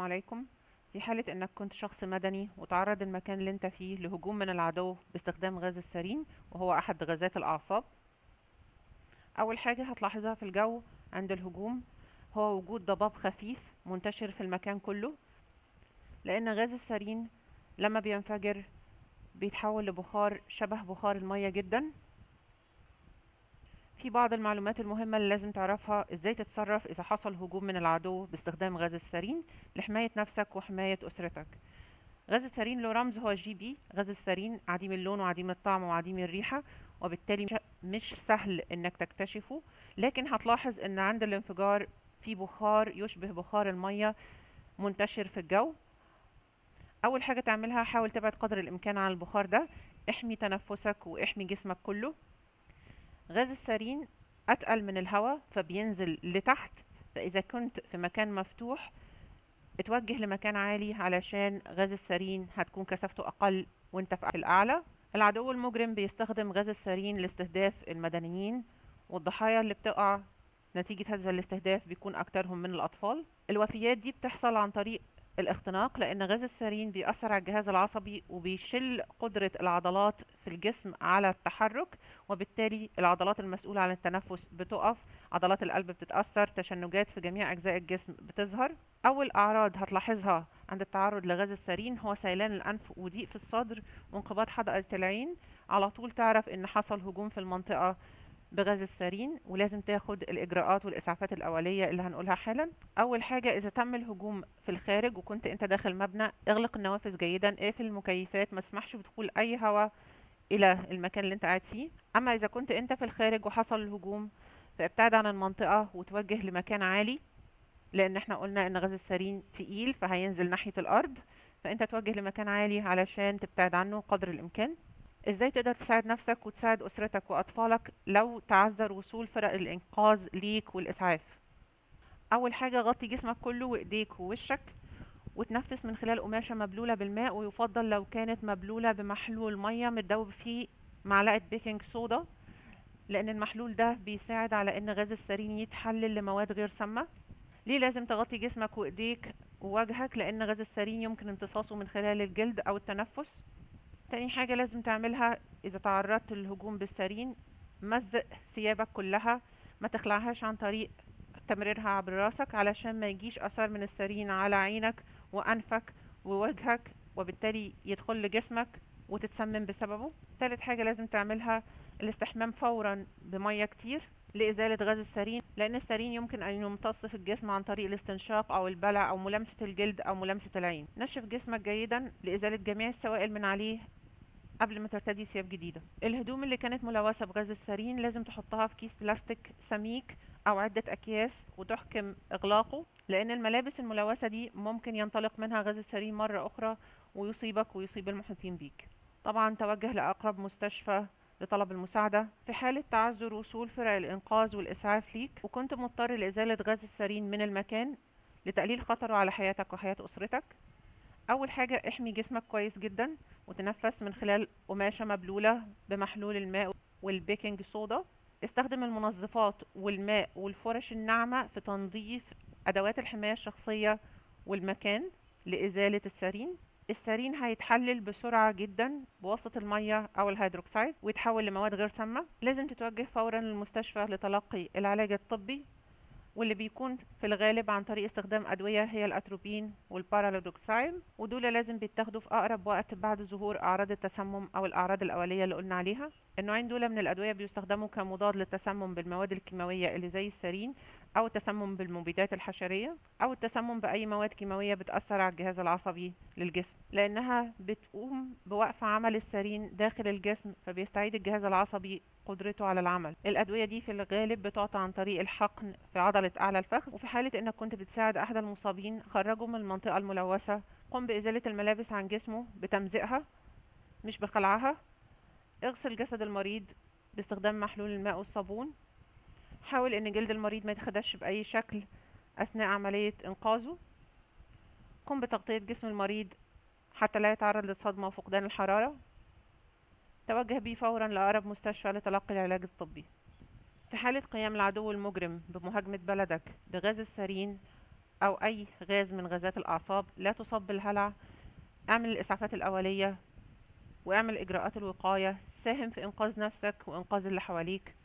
عليكم. في حالة انك كنت شخص مدني وتعرض المكان اللي انت فيه لهجوم من العدو باستخدام غاز السرين، وهو احد غازات الاعصاب. اول حاجة هتلاحظها في الجو عند الهجوم هو وجود ضباب خفيف منتشر في المكان كله، لان غاز السرين لما بينفجر بيتحول لبخار شبه بخار المية جدا. في بعض المعلومات المهمة اللي لازم تعرفها ازاي تتصرف اذا حصل هجوم من العدو باستخدام غاز السرين لحماية نفسك وحماية اسرتك. غاز السرين له رمز هو GB. غاز السرين عديم اللون وعديم الطعم وعديم الريحة، وبالتالي مش سهل انك تكتشفه، لكن هتلاحظ ان عند الانفجار في بخار يشبه بخار المية منتشر في الجو. اول حاجة تعملها حاول تبعد قدر الامكان عن البخار ده، احمي تنفسك واحمي جسمك كله. غاز السرين اتقل من الهواء فبينزل لتحت، فاذا كنت في مكان مفتوح اتوجه لمكان عالي علشان غاز السرين هتكون كثافته اقل وانت في الاعلى. العدو المجرم بيستخدم غاز السرين لاستهداف المدنيين، والضحايا اللي بتقع نتيجة هذا الاستهداف بيكون اكترهم من الاطفال. الوفيات دي بتحصل عن طريق الاختناق، لان غاز السرين بيأثر على الجهاز العصبي وبيشل قدرة العضلات في الجسم على التحرك، وبالتالي العضلات المسؤولة عن التنفس بتقف، عضلات القلب بتتأثر، تشنجات في جميع أجزاء الجسم بتظهر. أول أعراض هتلاحظها عند التعرض لغاز السرين هو سيلان الأنف وضيق في الصدر وانقباض حدقة العين. على طول تعرف إن حصل هجوم في المنطقة بغاز السرين، ولازم تاخد الإجراءات والإسعافات الأولية اللي هنقولها حالا. أول حاجة، إذا تم الهجوم في الخارج وكنت أنت داخل مبنى، اغلق النوافذ جيدا، اقفل المكيفات، ما تسمحش بدخول أي هواء إلى المكان اللي أنت قاعد فيه. أما إذا كنت أنت في الخارج وحصل الهجوم فابتعد عن المنطقة وتوجه لمكان عالي، لان احنا قلنا ان غاز السرين تقيل فهينزل ناحية الارض، فانت توجه لمكان عالي علشان تبتعد عنه قدر الامكان. ازاي تقدر تساعد نفسك وتساعد اسرتك واطفالك لو تعذر وصول فرق الانقاذ ليك والاسعاف؟ اول حاجة، غطي جسمك كله وايديك ووشك، وتنفس من خلال قماشة مبلولة بالماء، ويفضل لو كانت مبلولة بمحلول مية متدوب فيه معلقة بيكنج صودا، لان المحلول ده بيساعد على ان غاز السرين يتحلل لمواد غير سامة. ليه لازم تغطي جسمك وايديك ووجهك؟ لان غاز السرين يمكن امتصاصه من خلال الجلد او التنفس. تاني حاجة لازم تعملها اذا تعرضت للهجوم بالسرين، مزق ثيابك كلها، ما تخلعهاش عن طريق تمريرها عبر راسك علشان ما يجيش اثر من السرين على عينك وانفك ووجهك، وبالتالي يدخل لجسمك وتتسمم بسببه. تالت حاجة لازم تعملها الاستحمام فورا بمية كتير لإزالة غاز السرين، لأن السرين يمكن أن يمتص في الجسم عن طريق الاستنشاق أو البلع أو ملامسة الجلد أو ملامسة العين. نشف جسمك جيدا لإزالة جميع السوائل من عليه قبل ما ترتدي ثياب جديدة. الهدوم اللي كانت ملوثة بغاز السرين لازم تحطها في كيس بلاستيك سميك أو عدة أكياس وتحكم إغلاقه، لأن الملابس الملوثة دي ممكن ينطلق منها غاز السرين مرة أخرى ويصيبك ويصيب المحيطين بيك. طبعا توجه لأقرب مستشفى لطلب المساعدة في حالة تعذر وصول فرق الإنقاذ والإسعاف ليك وكنت مضطر لإزالة غاز السرين من المكان لتقليل خطره على حياتك وحياة أسرتك. اول حاجة، احمي جسمك كويس جدا وتنفس من خلال قماشة مبلولة بمحلول الماء والبيكنج صودا. استخدم المنظفات والماء والفرش الناعمة في تنظيف ادوات الحماية الشخصية والمكان لازالة السرين. السرين هيتحلل بسرعة جدا بواسطة المية او الهيدروكسيد ويتحول لمواد غير سامة. لازم تتوجه فورا للمستشفى لتلقي العلاج الطبي، واللي بيكون في الغالب عن طريق استخدام أدوية هي الأتروبين والبارالودوكسايل، ودول لازم بيتاخدوا في أقرب وقت بعد ظهور أعراض التسمم أو الأعراض الأولية اللي قلنا عليها. النوعين دول من الأدوية بيستخدموا كمضاد للتسمم بالمواد الكيماوية اللي زي السرين، أو التسمم بالمبيدات الحشرية، أو التسمم بأي مواد كيماوية بتأثر على الجهاز العصبي للجسم، لأنها بتقوم بوقف عمل السرين داخل الجسم فبيستعيد الجهاز العصبي قدرته على العمل. الأدوية دي في الغالب بتعطى عن طريق الحقن في عضلة أعلى الفخذ. وفي حالة إنك كنت بتساعد أحد المصابين خرجه من المنطقة الملوثة، قم بإزالة الملابس عن جسمه بتمزيقها مش بخلعها. اغسل جسد المريض باستخدام محلول الماء والصابون. حاول إن جلد المريض ما يتخدش بأي شكل أثناء عملية إنقاذه. قم بتغطية جسم المريض حتى لا يتعرض للصدمة وفقدان الحرارة. توجه بيه فورا لأقرب مستشفى لتلقي العلاج الطبي. في حالة قيام العدو المجرم بمهاجمة بلدك بغاز السرين أو أي غاز من غازات الأعصاب، لا تصاب بالهلع. اعمل الإسعافات الأولية واعمل إجراءات الوقاية، ساهم في إنقاذ نفسك وإنقاذ اللي حواليك.